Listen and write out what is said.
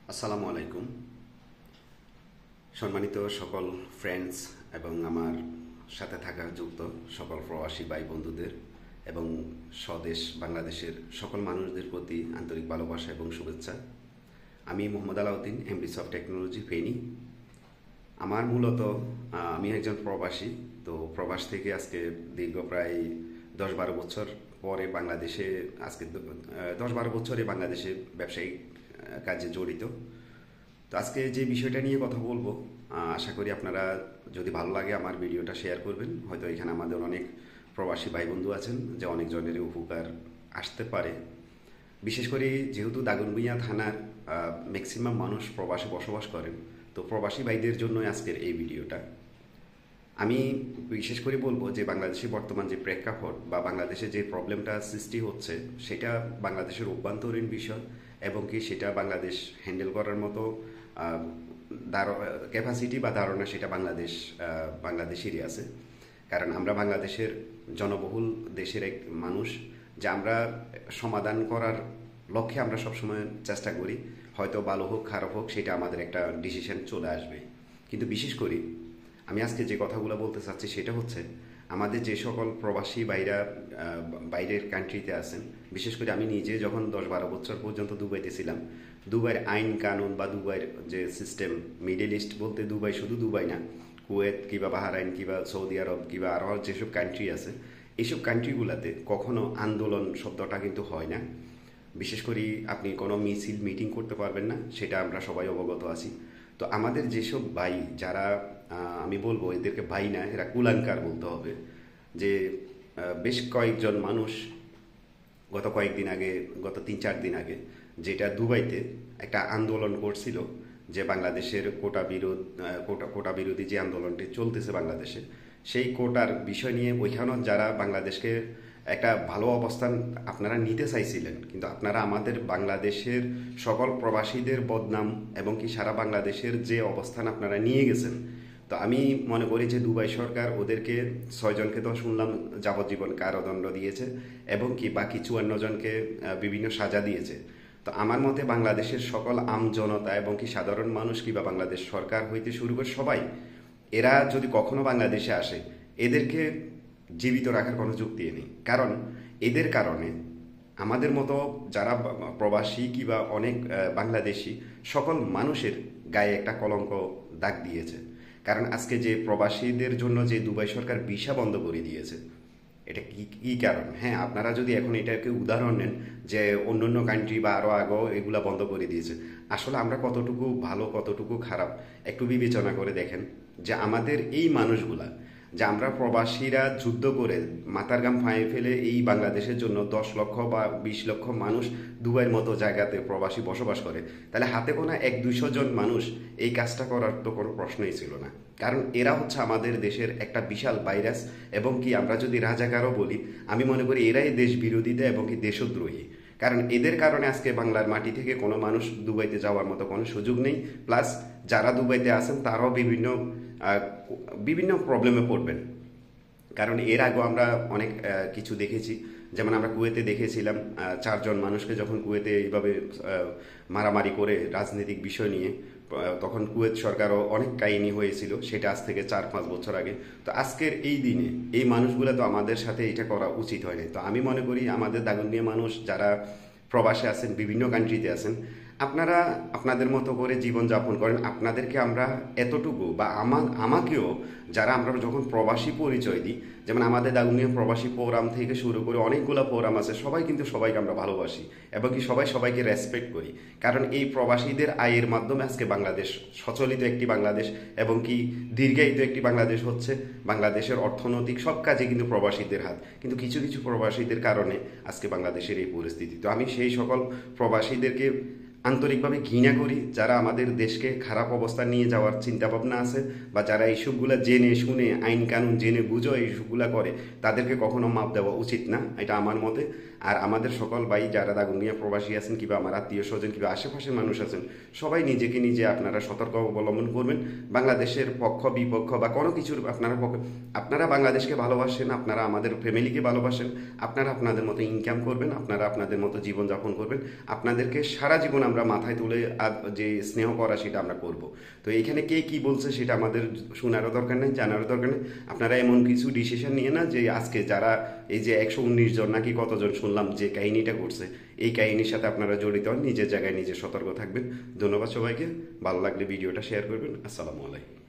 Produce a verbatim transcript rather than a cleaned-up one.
আসসালামু আলাইকুম। সম্মানিত সকল ফ্রেন্ডস এবং আমার সাথে থাকা যুক্ত সকল প্রবাসী ভাই বন্ধুদের এবং স্বদেশ বাংলাদেশের সকল মানুষদের প্রতি আন্তরিক ভালোবাসা এবং শুভেচ্ছা। আমি Mohammad Alauddin, MD of technology, Feni. আমার মূলত আহ, আমি একজন প্রবাসী। তো প্রবাস থেকে আজকে দীর্ঘ প্রায় দশ বারো বছর পরে বাংলাদেশে আজকে আহ, দশ বারো বছরে বাংলাদেশে ব্যবসায়িক আহ, কাজে জড়িত। তো আজকে যে বিষয়টা নিয়ে কথা বলবো, আহ, আশা করি আপনারা যদি ভালো লাগে আমার ভিডিওটা শেয়ার করবেন। হয়তো এখানে আমাদের অনেক প্রবাসী ভাই বন্ধু আছেন, যে অনেকজনের উপকার আসতে পারে। বিশেষ করে যেহেতু দাগনভূঞা থানার ম্যাক্সিমাম মানুষ প্রবাসে বসবাস করেন, তো প্রবাসী ভাইদের জন্য আজকের এই ভিডিওটা। আমি বিশেষ করে বলবো যে বাংলাদেশে বর্তমান যে প্রেক্ষাপট বা বাংলাদেশে যে প্রবলেমটা সৃষ্টি হচ্ছে, সেটা বাংলাদেশের অভ্যন্তরীণ বিষয় এবং কি সেটা বাংলাদেশ হ্যান্ডেল করার মতো ক্যাপাসিটি বা ধারণা সেটা বাংলাদেশ আহ, বাংলাদেশেরই আছে। কারণ আমরা বাংলাদেশের জনবহুল দেশের এক মানুষ, যে আমরা সমাধান করার লক্ষ্যে আমরা সবসময় চেষ্টা করি। হয়তো ভালো হোক খারাপ হোক সেটা আমাদের একটা ডিসিশন চলে আসবে। কিন্তু বিশেষ করে আমি আজকে যে কথাগুলো বলতে চাচ্ছি সেটা হচ্ছে, আমাদের যে সকল প্রবাসী বাইরা আহ, বাইরের কান্ট্রিতে আছেন। বিশেষ করে আমি নিজে যখন দশ বারো বছর পর্যন্ত দুবাইতে ছিলাম, দুবাইয়ের আইন কানুন বা দুবাইয়ের যে সিস্টেম, মিডল ইস্ট বলতে দুবাই শুধু দুবাই না, কুয়েত কিংবা বাহারাইন কিংবা সৌদি আরব কিংবা আরও যেসব কান্ট্রি আছে, এইসব কান্ট্রিগুলোতে কখনো আন্দোলন শব্দটা কিন্তু হয় না। বিশেষ করে আপনি কোনো মিছিল মিটিং করতে পারবেন না, সেটা আমরা সবাই অবগত আছি। তো আমাদের যেসব ভাই যারা, আহ, আমি বলবো এদেরকে ভাই না, এরা কুলাঙ্কার বলতে হবে, যে আহ, বেশ কয়েকজন মানুষ গত কয়েকদিন আগে, গত তিন চার দিন আগে, যেটা দুবাইতে একটা আন্দোলন করছিল, যে বাংলাদেশের কোটা বিরোধ আহ, কোটা কোটা বিরোধী যে আন্দোলনটি চলতেছে বাংলাদেশে, সেই কোটার বিষয় নিয়ে ওইখানেও যারা বাংলাদেশকে একটা ভালো অবস্থান আপনারা নিতে চাইছিলেন, কিন্তু আপনারা আমাদের বাংলাদেশের সকল প্রবাসীদের বদনাম এবং কি সারা বাংলাদেশের যে অবস্থান আপনারা নিয়ে গেছেন। তো আমি মনে করি যে দুবাই সরকার ওদেরকে ছয়জনকে তো শুনলাম যাবজ্জীবন কারাদণ্ড দিয়েছে এবং কি বাকি চুয়ান্ন জনকে আহ, বিভিন্ন সাজা দিয়েছে। তো আমার মতে বাংলাদেশের সকল আম জনতা এবং কি সাধারণ মানুষ কিংবা বাংলাদেশ সরকার হইতে শুরু করে সবাই, এরা যদি কখনো বাংলাদেশে আসে, এদেরকে জীবিত রাখার কোনো যুক্তি নেই। কারণ এদের কারণে আমাদের মতো যারা প্রবাসী কিংবা অনেক আহ, বাংলাদেশি সকল মানুষের গায়ে একটা কলঙ্ক দাগ দিয়েছে। কারণ আজকে যে প্রবাসীদের জন্য যে দুবাই সরকার ভিসা বন্ধ করে দিয়েছে, এটা কি কি কারণ? হ্যাঁ, আপনারা যদি এখন এটাকে উদাহরণ নেন যে অন্য অন্য কান্ট্রি বা আরও আগেও এগুলা বন্ধ করে দিয়েছে, আসলে আমরা কতটুকু ভালো কতটুকু খারাপ একটু বিবেচনা করে দেখেন। যে আমাদের এই মানুষগুলা, যে আমরা প্রবাসীরা যুদ্ধ করে মাথার ঘাম ফাঁয়ে ফেলে এই বাংলাদেশের জন্য দশ লক্ষ বা বিশ লক্ষ মানুষ দুবাইয়ের মতো জায়গাতে প্রবাসী বসবাস করে, তাহলে হাতে গোনা এক দুইশো জন মানুষ এই কাজটা করার তো কোনো প্রশ্নই ছিল না। কারণ এরা হচ্ছে আমাদের দেশের একটা বিশাল ভাইরাস এবং কি আমরা যদি রাজাকারও বলি, আমি মনে করি এরাই দেশ বিরোধিতা এবং কি দেশদ্রোহী। কারণ এদের কারণে আজকে বাংলার মাটি থেকে কোনো মানুষ দুবাইতে যাওয়ার মতো কোনো সুযোগ নেই। প্লাস যারা দুবাইতে আছেন তারাও বিভিন্ন আহ, বিভিন্ন প্রবলেমে পড়বেন। কারণ এর আগেও আমরা অনেক আহ, কিছু দেখেছি। যেমন আমরা কুয়েতে দেখেছিলাম, আহ, চারজন মানুষকে যখন কুয়েতে এইভাবে আহ, মারামারি করে রাজনৈতিক বিষয় নিয়ে, আহ, তখন কুয়েত সরকারও অনেক কাহিনী হয়েছিল, সেটা আজ থেকে চার পাঁচ বছর আগে। তো আজকের এই দিনে এই মানুষগুলো তো আমাদের সাথে এটা করা উচিত হয়নি। তো আমি মনে করি আমাদের দাগনভূঞা মানুষ যারা প্রবাসে আছেন, বিভিন্ন কান্ট্রিতে আছেন, আপনারা আপনাদের মতো করে জীবনযাপন করেন। আপনাদেরকে আমরা এতটুকু বা আমা আমাকেও, যারা আমরা যখন প্রবাসী পরিচয় দিই, যেমন আমাদের দাগনভূঞা প্রবাসী ফোরাম থেকে শুরু করে অনেকগুলো ফোরাম আছে, সবাই কিন্তু সবাইকে আমরা ভালোবাসি এবং কি সবাই সবাইকে রেসপেক্ট করি। কারণ এই প্রবাসীদের আয়ের মাধ্যমে আজকে বাংলাদেশ সচলিত একটি বাংলাদেশ এবং কি দীর্ঘায়িত একটি বাংলাদেশ হচ্ছে। বাংলাদেশের অর্থনৈতিক সব কাজে কিন্তু প্রবাসীদের হাত, কিন্তু কিছু কিছু প্রবাসীদের কারণে আজকে বাংলাদেশের এই পরিস্থিতি। তো আমি সেই সকল প্রবাসীদেরকে আন্তরিকভাবে ঘৃণা করি, যারা আমাদের দেশকে খারাপ অবস্থায় নিয়ে যাওয়ার চিন্তা ভাবনা আছে, বা যারা এইসবগুলো জেনে শুনে আইন কানুন জেনে বুঝো এইসবগুলা করে, তাদেরকে কখনো মাপ দেওয়া উচিত না, এটা আমার মতে। আর আমাদের সকল ভাই যারা দাগনভূঞা প্রবাসী আছেন কিংবা আমার আত্মীয় স্বজন কিংবা আশেপাশের মানুষ আছেন, সবাই নিজেকে নিজে আপনারা সতর্ক অবলম্বন করবেন। বাংলাদেশের পক্ষ বিপক্ষ বা কোনো কিছুর আপনারা পক্ষ, আপনারা বাংলাদেশকে ভালোবাসেন, আপনারা আমাদের ফ্যামিলিকে ভালোবাসেন, আপনারা আপনাদের মতো ইনকাম করবেন, আপনারা আপনাদের মতো জীবনযাপন করবেন। আপনাদেরকে সারা জীবন আমরা মাথায় তুলে যে স্নেহ করা সেটা আমরা করব। তো এখানে কে কি বলছে সেটা আমাদের শোনারও দরকার নেই, জানারও দরকার নেই। আপনারা এমন কিছু ডিসিশন নিয়ে না যে আজকে যারা এই যে একশো উনিশ জন নাকি কতজন শুনলাম যে কাহিনীটা করছে, এই কাহিনীর সাথে আপনারা জড়িত হন, নিজের জায়গায় নিজে সতর্ক থাকবেন। ধন্যবাদ সবাইকে। ভালো লাগলে ভিডিওটা শেয়ার করবেন। আসসালামু আলাইকুম।